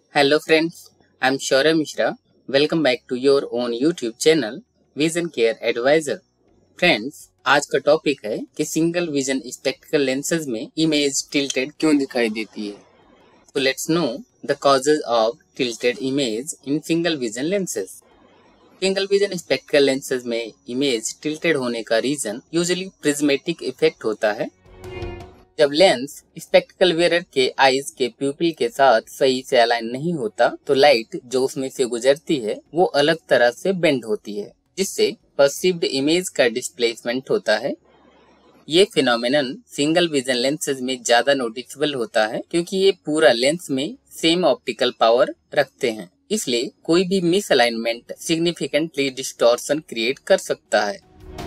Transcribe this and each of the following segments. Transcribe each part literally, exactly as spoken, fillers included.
Hello friends, I'm Shaurya Mishra. Welcome back to your own YouTube channel Vision Care Advisor. Friends, आज का topic है कि single vision spectacle lenses में image tilted क्यों दिखाई देती है। So let's know the causes of tilted image in single vision lenses. Single vision spectacle lenses में इमेज टिल्टेड होने का रीजन यूजुअली प्रिज्मेटिक इफेक्ट होता है। जब लेंस स्पेक्टिकल वेयर के आईज के प्यूपिल के साथ सही से अलाइन नहीं होता तो लाइट जो उसमें से गुजरती है वो अलग तरह से बेंड होती है, जिससे परसीव्ड इमेज का डिस्प्लेसमेंट होता है। ये फिनोमेनन सिंगल विजन लेंसेज में ज्यादा नोटिसेबल होता है क्योंकि ये पूरा लेंस में सेम ऑप्टिकल पावर रखते हैं, इसलिए कोई भी misalignment significantly distortion create कर सकता है।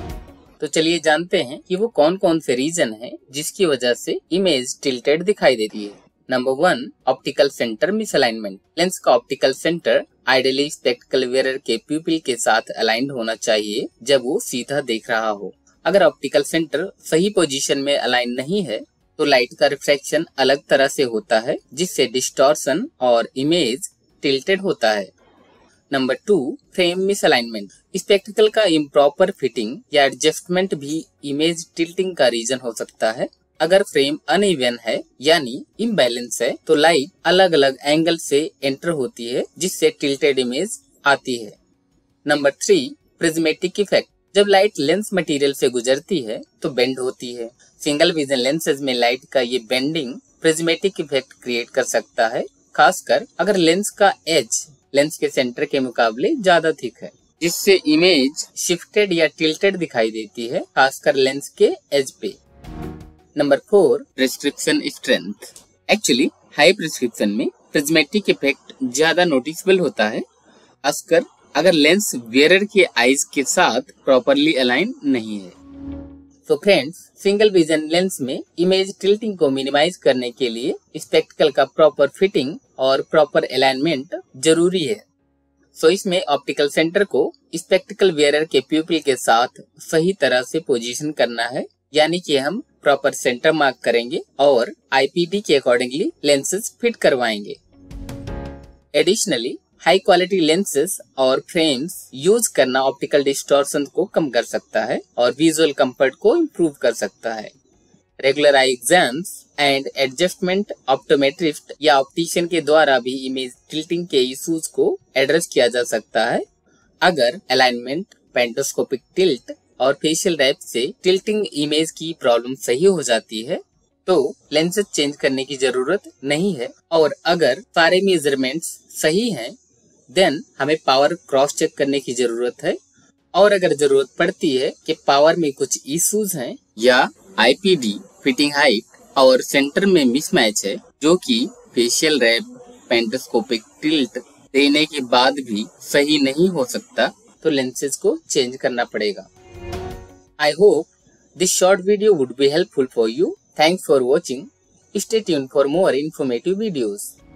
तो चलिए जानते हैं कि वो कौन कौन से रीजन हैं जिसकी वजह से इमेज टिल्टेड दिखाई देती है। Number one, optical centre misalignment. Lens का optical centre ideally spectacle wear के प्यूपिल के साथ अलाइंड होना चाहिए जब वो सीधा देख रहा हो। अगर ऑप्टिकल सेंटर सही पोजीशन में अलाइन नहीं है तो लाइट का रिफ्रैक्शन अलग तरह से होता है, जिससे डिस्टॉर्शन और इमेज टिल्टेड होता है। Number two, frame misalignment. Spectacle का इम्प्रॉपर फिटिंग या एडजस्टमेंट भी इमेज टिल्टिंग का रीजन हो सकता है। अगर फ्रेम अनइवन है यानी इम्बैलेंस है तो लाइट अलग अलग एंगल से एंटर होती है, जिससे टिल्टेड इमेज आती है। Number three, prismatic effect. जब लाइट लेंस मटेरियल से गुजरती है तो बेंड होती है। सिंगल विजन लेंसेज में लाइट का ये बेंडिंग प्रिज्मेटिक इफेक्ट क्रिएट कर सकता है, खासकर अगर लेंस का एज लेंस के सेंटर के मुकाबले ज्यादा थिक है, जिससे इमेज शिफ्टेड या टिल्टेड दिखाई देती है, खासकर लेंस के एज पे। Number four, prescription strength. Actually high prescription में प्रिज्मेटिक इफेक्ट ज्यादा नोटिसेबल होता है, खासकर अगर लेंस वेयरर के आईज के साथ प्रॉपरली अलाइन नहीं है। तो फ्रेंड्स, सिंगल विजन लेंस में इमेज टिल्टिंग को मिनिमाइज करने के लिए स्पेक्टिकल का प्रॉपर फिटिंग और प्रॉपर अलाइनमेंट जरूरी है। सो इसमें ऑप्टिकल सेंटर को स्पेक्टिकल वेयरर के प्यूपिल के साथ सही तरह से पोजीशन करना है, यानी कि हम प्रॉपर सेंटर मार्क करेंगे और आईपीडी के अकॉर्डिंगली लेंसेज फिट करवाएंगे। एडिशनली हाई क्वालिटी लेंसेज और फ्रेम्स यूज करना ऑप्टिकल डिस्टॉर्शन को कम कर सकता है और विजुअल कंफर्ट को इम्प्रूव कर सकता है। Regular eye exams and adjustment optometrist या ऑप्टिशियन के द्वारा भी इमेज टिल्टिंग के इश्यूज को एड्रेस किया जा सकता है। अगर अलाइनमेंट, पेंटोस्कोपिक टिल्ट और फेशियल रैप से टिल्टिंग इमेज की प्रॉब्लम सही हो जाती है तो लेंसेज चेंज करने की जरूरत नहीं है, और अगर सारे मेजरमेंट्स सही हैं देन हमें पावर क्रॉस चेक करने की जरूरत है। और अगर जरूरत पड़ती है कि पावर में कुछ इश्यूज हैं या आईपीडी, फिटिंग हाइट और सेंटर में मिसमैच है जो कि फेशियल रैप, पेंटोस्कोपिक टिल्ट देने के बाद भी सही नहीं हो सकता, तो लेंसेज को चेंज करना पड़ेगा। I hope this short video would be helpful for you. Thanks for watching. Stay tuned for more informative videos.